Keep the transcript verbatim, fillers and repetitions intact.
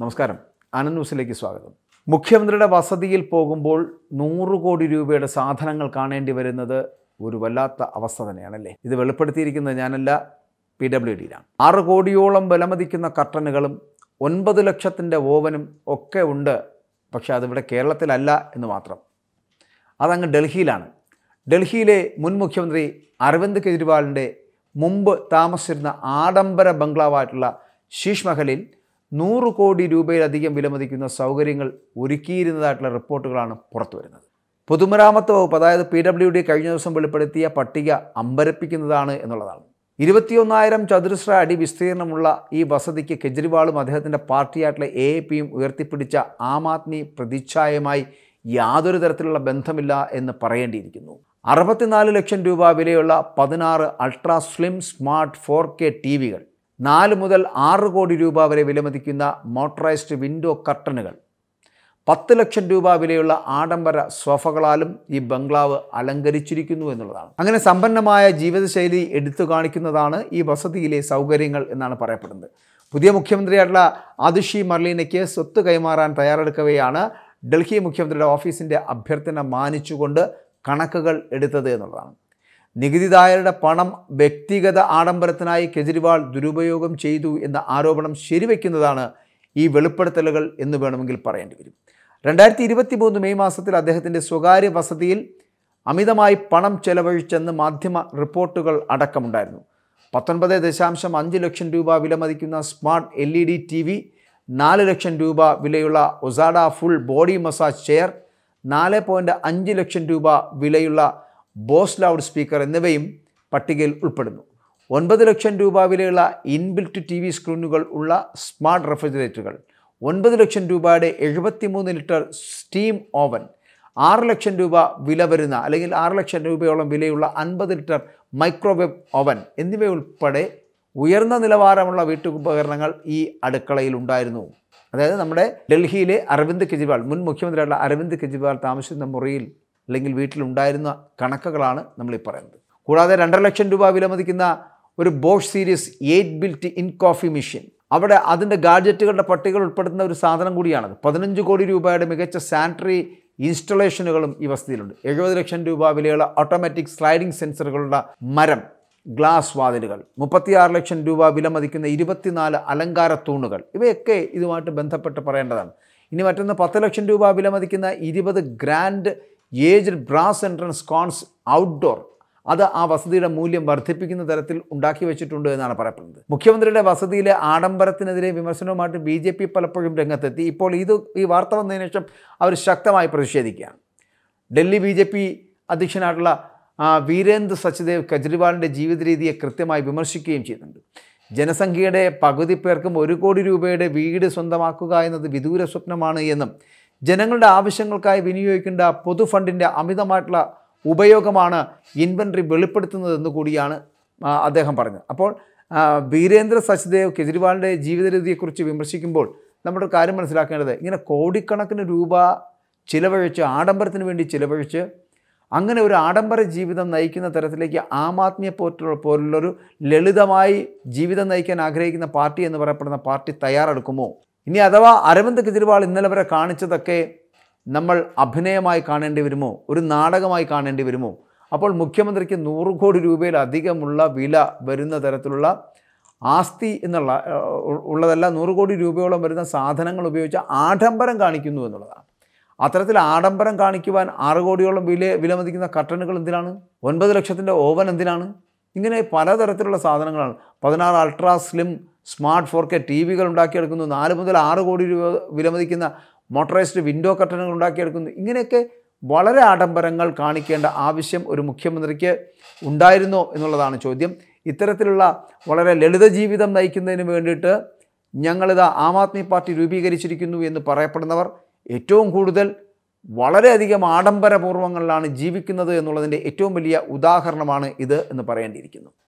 നമസ്കാരം. ആനന്ദ് ന്യൂസിലേക്ക് സ്വാഗതം. മുഖ്യമന്ത്രിയുടെ വസതിയിൽ പോകുമ്പോൾ നൂറ് കോടി രൂപയുടെ സാധനങ്ങൾ കാണേണ്ടി വരുന്നത് ഒരു വല്ലാത്ത അവസ്ഥ തന്നെയാണല്ലേ. ഇത് വെളിപ്പെടുത്തിയിരിക്കുന്നത് ഞാനല്ല, പി ഡബ്ല്യു ഡിയിലാണ്. ആറ് കോടിയോളം വിലമതിക്കുന്ന കർട്ടനുകളും ഒൻപത് ലക്ഷത്തിൻ്റെ ഓവനും ഒക്കെ ഉണ്ട്. പക്ഷേ അതിവിടെ കേരളത്തിലല്ല എന്ന് മാത്രം. അതങ്ങ് ഡൽഹിയിലാണ്. ഡൽഹിയിലെ മുൻ മുഖ്യമന്ത്രി അരവിന്ദ് കെജ്രിവാളിൻ്റെ മുമ്പ് താമസിച്ചിരുന്ന ആഡംബര ബംഗ്ലാവായിട്ടുള്ള ശീഷ് മഹലിൽ നൂറ് കോടി രൂപയിലധികം വിലമതിക്കുന്ന സൗകര്യങ്ങൾ ഒരുക്കിയിരുന്നതായിട്ടുള്ള റിപ്പോർട്ടുകളാണ് പുറത്തു വരുന്നത്. പൊതുമരാമത്ത് വകുപ്പ്, അതായത് പി ഡബ്ല്യു ഡി കഴിഞ്ഞ ദിവസം വെളിപ്പെടുത്തിയ പട്ടിക അമ്പരപ്പിക്കുന്നതാണ് എന്നുള്ളതാണ്. ഇരുപത്തിയൊന്നായിരം ചതുരശ്ര അടി വിസ്തീർണമുള്ള ഈ വസതിക്ക് കെജ്രിവാളും അദ്ദേഹത്തിൻ്റെ പാർട്ടിയായിട്ടുള്ള എ എ പിയും ഉയർത്തിപ്പിടിച്ച ആം ആദ്മി പ്രതിച്ഛായയുമായി യാതൊരു തരത്തിലുള്ള ബന്ധമില്ല എന്ന് പറയേണ്ടിയിരിക്കുന്നു. അറുപത്തിനാല് ലക്ഷം രൂപ വിലയുള്ള പതിനാറ് ultra slim smart four K T വികൾ, നാല് മുതൽ ആറ് കോടി രൂപ വരെ വിലമതിക്കുന്ന മോട്ടറൈസ്ഡ് വിൻഡോ കർട്ടനുകൾ, പത്ത് ലക്ഷം രൂപ വിലയുള്ള ആഡംബര സോഫകളാലും ഈ ബംഗ്ലാവ് അലങ്കരിച്ചിരിക്കുന്നു എന്നുള്ളതാണ്. അങ്ങനെ സമ്പന്നമായ ജീവിതശൈലി എടുത്തു കാണിക്കുന്നതാണ് ഈ വസതിയിലെ സൗകര്യങ്ങൾ എന്നാണ് പറയപ്പെടുന്നത്. പുതിയ മുഖ്യമന്ത്രിയായിട്ടുള്ള ആതിഷി മർലീനയ്ക്ക് സ്വത്ത് കൈമാറാൻ തയ്യാറെടുക്കവെയാണ് ഡൽഹി മുഖ്യമന്ത്രിയുടെ ഓഫീസിൻ്റെ അഭ്യർത്ഥന മാനിച്ചുകൊണ്ട് കണക്കുകൾ എടുത്തത് എന്നുള്ളതാണ്. നികുതിദായകരുടെ പണം വ്യക്തിഗത ആഡംബരത്തിനായി കെജ്രിവാൾ ദുരുപയോഗം ചെയ്തു എന്ന ആരോപണം ശരിവയ്ക്കുന്നതാണ് ഈ വെളിപ്പെടുത്തലുകൾ എന്ന് വേണമെങ്കിൽ പറയേണ്ടി വരും. രണ്ടായിരത്തി ഇരുപത്തി മൂന്ന് മെയ് മാസത്തിൽ അദ്ദേഹത്തിൻ്റെ സ്വകാര്യ വസതിയിൽ അമിതമായി പണം ചെലവഴിച്ചെന്ന് മാധ്യമ റിപ്പോർട്ടുകൾ അടക്കമുണ്ടായിരുന്നു. പത്തൊൻപത് ദശാംശം അഞ്ച് ലക്ഷം രൂപ വിലമതിക്കുന്ന smart L E D T V, നാല് ലക്ഷം രൂപ വിലയുള്ള ഒസാഡ ഫുൾ ബോഡി മസാജ് ചെയർ, നാല് പോയിൻറ്റ് അഞ്ച് ലക്ഷം രൂപ വിലയുള്ള ബോസ് ലൗഡ് സ്പീക്കർ എന്നിവയും പട്ടികയിൽ ഉൾപ്പെടുന്നു. ഒൻപത് ലക്ഷം രൂപ വിലയുള്ള ഇൻബിൽറ്റ് ടി വി സ്ക്രീനുകൾ ഉള്ള സ്മാർട്ട് റെഫ്രിജറേറ്ററുകൾ, ഒൻപത് ലക്ഷം രൂപയുടെ എഴുപത്തി മൂന്ന് ലിറ്റർ സ്റ്റീം ഓവൻ, ആറ് ലക്ഷം രൂപ വില വരുന്ന അല്ലെങ്കിൽ ആറ് ലക്ഷം രൂപയോളം വിലയുള്ള അൻപത് ലിറ്റർ മൈക്രോവേവ് ഓവൻ എന്നിവയുൾപ്പെടെ ഉയർന്ന നിലവാരമുള്ള വീട്ടുപകരണങ്ങൾ ഈ അടുക്കളയിൽ ഉണ്ടായിരുന്നു. അതായത് നമ്മുടെ ഡൽഹിയിലെ അരവിന്ദ് കെജ്രിവാൾ, മുൻ മുഖ്യമന്ത്രിയായിട്ടുള്ള അരവിന്ദ് കെജ്രിവാൾ താമസിക്കുന്ന മുറിയിൽ അല്ലെങ്കിൽ വീട്ടിലുണ്ടായിരുന്ന കണക്കുകളാണ് നമ്മളീ പറയുന്നത്. കൂടാതെ രണ്ടര ലക്ഷം രൂപ വിലമതിക്കുന്ന ഒരു Bosch series eight built in coffee machine, അവിടെ അതിൻ്റെ ഗാഡ്ജറ്റുകളുടെ പട്ടികകൾ ഉൾപ്പെടുത്തുന്ന ഒരു സാധനം കൂടിയാണത്. പതിനഞ്ച് കോടി രൂപയുടെ മികച്ച സാനിറ്ററി ഇൻസ്റ്റലേഷനുകളും ഈ വസതിയിലുണ്ട്. എഴുപത് ലക്ഷം രൂപ വിലയുള്ള ഓട്ടോമാറ്റിക് സ്ലൈഡിംഗ് സെൻസറുകളുടെ മരം ഗ്ലാസ് വാതിലുകൾ, മുപ്പത്തിയാറ് ലക്ഷം രൂപ വിലമതിക്കുന്ന ഇരുപത്തിനാല് അലങ്കാര തൂണുകൾ, ഇവയൊക്കെ ഇതുമായിട്ട് ബന്ധപ്പെട്ട് പറയേണ്ടതാണ്. ഇനി മറ്റൊന്ന് പത്ത് ലക്ഷം രൂപ വിലമതിക്കുന്ന ഇരുപത് grand aged brass entrance cones outdoor, അത് ആ വസതിയുടെ മൂല്യം വർദ്ധിപ്പിക്കുന്ന തരത്തിൽ ഉണ്ടാക്കി വെച്ചിട്ടുണ്ട് എന്നാണ് പറയപ്പെടുന്നത്. മുഖ്യമന്ത്രിയുടെ വസതിയിലെ ആഡംബരത്തിനെതിരെ വിമർശനവുമായിട്ട് ബി ജെ പി പലപ്പോഴും രംഗത്തെത്തി. ഇപ്പോൾ ഇത് ഈ വാർത്ത വന്നതിന് ശേഷം അവർ ശക്തമായി പ്രതിഷേധിക്കുകയാണ്. ഡൽഹി ബി ജെ പി അധ്യക്ഷനായിട്ടുള്ള വീരേന്ദ്ര സച്ദേവ് കെജ്രിവാളിൻ്റെ ജീവിത രീതിയെ കൃത്യമായി വിമർശിക്കുകയും ചെയ്യുന്നുണ്ട്. ജനസംഖ്യയുടെ പകുതി പേർക്കും ഒരു കോടി രൂപയുടെ വീട് സ്വന്തമാക്കുക എന്നത് വിദൂര സ്വപ്നമാണ് എന്നും ജനങ്ങളുടെ ആവശ്യങ്ങൾക്കായി വിനിയോഗിക്കേണ്ട പൊതുഫണ്ടിൻ്റെ അമിതമായിട്ടുള്ള ഉപയോഗമാണ് ഇൻവെൻട്രി വെളിപ്പെടുത്തുന്നതെന്ന് കൂടിയാണ് അദ്ദേഹം പറഞ്ഞത്. അപ്പോൾ വീരേന്ദ്ര സച്ദേവ് കെജ്രിവാളിൻ്റെ ജീവിത രീതിയെക്കുറിച്ച് വിമർശിക്കുമ്പോൾ നമ്മുടെ കാര്യം മനസ്സിലാക്കേണ്ടത്, ഇങ്ങനെ കോടിക്കണക്കിന് രൂപ ചിലവഴിച്ച് ആഡംബരത്തിന് വേണ്ടി ചിലവഴിച്ച് അങ്ങനെ ഒരു ആഡംബര ജീവിതം നയിക്കുന്ന തരത്തിലേക്ക് ആം ആദ്മിയെ പോലുള്ളൊരു ലളിതമായി ജീവിതം നയിക്കാൻ ആഗ്രഹിക്കുന്ന പാർട്ടി എന്ന് പറയപ്പെടുന്ന പാർട്ടി തയ്യാറെടുക്കുമോ? ഇനി അഥവാ അരവിന്ദ് കെജ്രിവാൾ ഇന്നലെ വരെ കാണിച്ചതൊക്കെ നമ്മൾ അഭിനയമായി കാണേണ്ടി വരുമോ, ഒരു നാടകമായി കാണേണ്ടി വരുമോ? അപ്പോൾ മുഖ്യമന്ത്രിക്ക് നൂറ് കോടി രൂപയിലധികമുള്ള വില വരുന്ന തരത്തിലുള്ള ആസ്തി എന്നുള്ള ഉള്ളതല്ല, നൂറ് കോടി രൂപയോളം വരുന്ന സാധനങ്ങൾ ഉപയോഗിച്ച് ആഡംബരം കാണിക്കുന്നു എന്നുള്ളതാണ്. അത്തരത്തിൽ ആഡംബരം കാണിക്കുവാൻ ആറ് കോടിയോളം വില വിലമതിക്കുന്ന കർട്ടനുകൾ എന്തിനാണ്? ഒൻപത് ലക്ഷത്തിൻ്റെ ഓവൻ എന്തിനാണ്? ഇങ്ങനെ പലതരത്തിലുള്ള സാധനങ്ങളാണ്. പതിനാറ് ultra slim smart four K T വികൾ ഉണ്ടാക്കിയെടുക്കുന്നു, നാല് മുതൽ ആറ് കോടി രൂപ വിലമതിക്കുന്ന മോട്ടറൈസ്ഡ് വിൻഡോ കർട്ടനുകൾ ഉണ്ടാക്കിയെടുക്കുന്നു. ഇങ്ങനെയൊക്കെ വളരെ ആഡംബരങ്ങൾ കാണിക്കേണ്ട ആവശ്യം ഒരു മുഖ്യമന്ത്രിക്ക് ഉണ്ടായിരുന്നോ എന്നുള്ളതാണ് ചോദ്യം. ഇത്തരത്തിലുള്ള വളരെ ലളിത ജീവിതം നയിക്കുന്നതിന് വേണ്ടിയിട്ട് ഞങ്ങളിത് ആം ആദ്മി പാർട്ടി രൂപീകരിച്ചിരിക്കുന്നു എന്ന് പറയപ്പെടുന്നവർ ഏറ്റവും കൂടുതൽ വളരെയധികം ആഡംബരപൂർവ്വങ്ങളിലാണ് ജീവിക്കുന്നത് എന്നുള്ളതിൻ്റെ ഏറ്റവും വലിയ ഉദാഹരണമാണ് ഇത് എന്ന് പറയേണ്ടിയിരിക്കുന്നു.